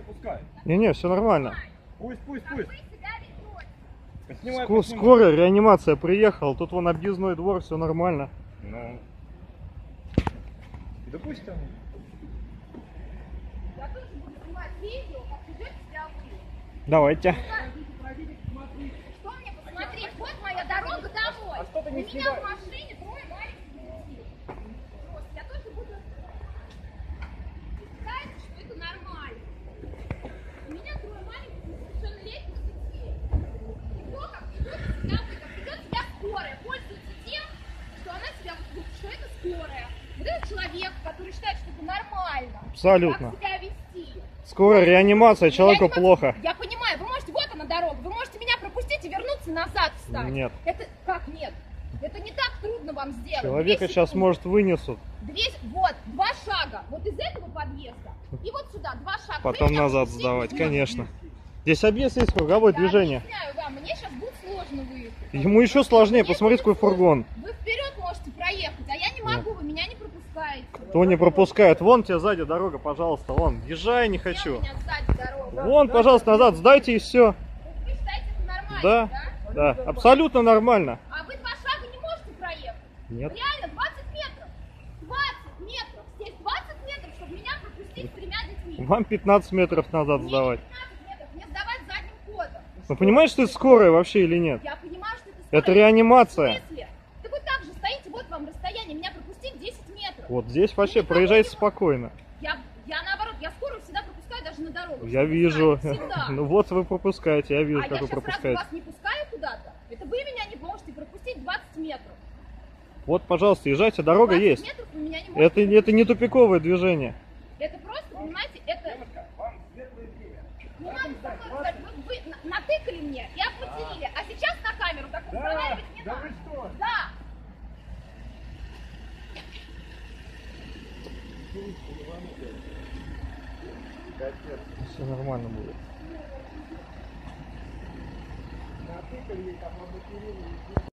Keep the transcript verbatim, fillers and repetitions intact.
Пускай, пускай. Не-не, все нормально. Пусть, пусть, пусть. Поснимай, Ск- поснимай. Скорая реанимация приехала, тут вон объездной двор, все нормально. Ну. Да пусть там. Я тоже буду снимать видео, как ведете себя вы. Давайте. Что мне посмотреть? Вот моя дорога домой. А что ты не У меня снимаешь? в машине трое маленьких детей. Просто я тоже буду... Считается, что это нормально. У меня трое маленьких несовершеннолетних детей. И то, как ведет себя вы, как ведет себя скорая, пользуется тем, что она себя вот, что это скорая. Вот этот человек, который считает, что это нормально. Абсолютно. Как себя вести. Скорая реанимация, человеку Я не могу- плохо. Я понимаю, вы можете, вот она дорога, вы можете меня пропустить и вернуться назад встать. Нет. Это как нет? Это не так трудно вам сделать. Человека Две сейчас, секунды. может, вынесут. Две, вот, два шага. Вот из этого подъезда. И вот сюда, два шага. Вы Потом меня назад пропустить сдавать, не можете. конечно. Здесь объезд есть, круговое Я движение. объясняю вам, мне сейчас будет сложно выехать. Ему еще сложнее, Мне посмотрите, какой будет сложно. фургон. Вы вперед можете проехать, а я не могу, вы меня не пропускаете. Кто не пропускает? Вон тебе сзади дорога, пожалуйста, вон. Езжай, не Где хочу. у меня сзади дорога? Вон, пожалуйста, назад сдайте и все. Вы считаете, это нормально, Да, да? да, абсолютно нормально. А вы два шага не можете проехать? Нет. Реально, двадцать метров. двадцать метров. Здесь двадцать метров, чтобы меня пропустить с тремя детьми. Вам пятнадцать метров назад Мне сдавать. пятнадцать метров, мне сдавать задним ходом. Вы понимаете, что это скорая вообще или нет? Я понимаю, что это Это скорость. реанимация. В смысле? Да вы так же стоите, вот вам расстояние, меня пропустить десять метров. Вот здесь вообще Никого проезжайте не- спокойно. Я, я наоборот, я скорую всегда пропускаю даже на дорогу. Я чтобы вы вижу. знали, Всегда. Ну вот вы пропускаете, я вижу, а как я вы сейчас сразу пропускаете. вас не пускаю куда-то. Это вы меня не можете пропустить двадцать метров. Вот, пожалуйста, езжайте, дорога двадцать есть. метров вы меня не можете Это, это не тупиковое движение. Это просто, понимаете, это... Девушка, вам светлое время. Не надо такое сказать. Вы, вы на- натыкали мне и определили. А сейчас на камеру так Да, разговаривать не да надо. вы что? Да. Все нормально будет. Натыкали ей там,